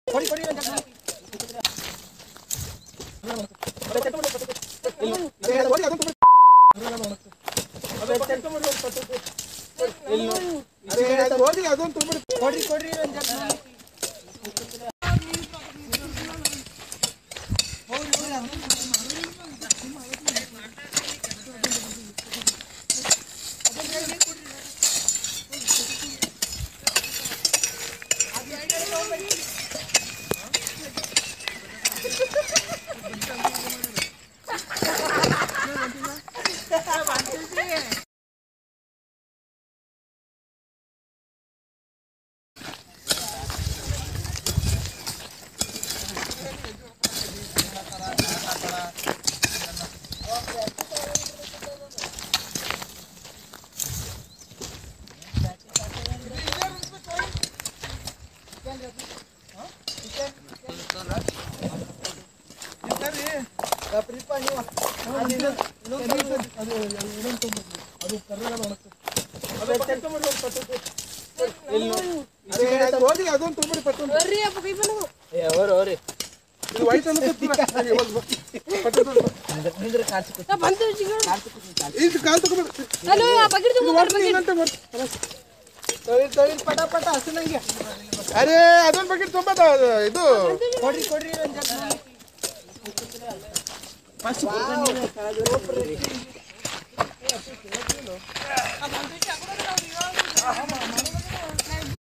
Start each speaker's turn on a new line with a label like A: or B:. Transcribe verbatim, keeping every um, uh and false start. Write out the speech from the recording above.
A: ಕೊಡಿ ಕೊಡಿ ಇಲ್ಲ ಹೋಗಿ ಅದೊಂದು ತುಂಬಿಡಿ ಕೊಡ್ರಿ ಕೊಡ್ರಿ ಹೋಗಿ ಅದೊಂದು ತುಂಬಿಡಿ ಪಟ್ಟು ಪಟ ಪಟ ಹಸಿನಂಗೆ ಅರೆ ಅದೊಂದು ಬಕೆಟ್ ತುಂಬದ ಇದು ಕೊಡ್ರಿ ಕೊಡ್ರಿ ಫಸ್ಟ್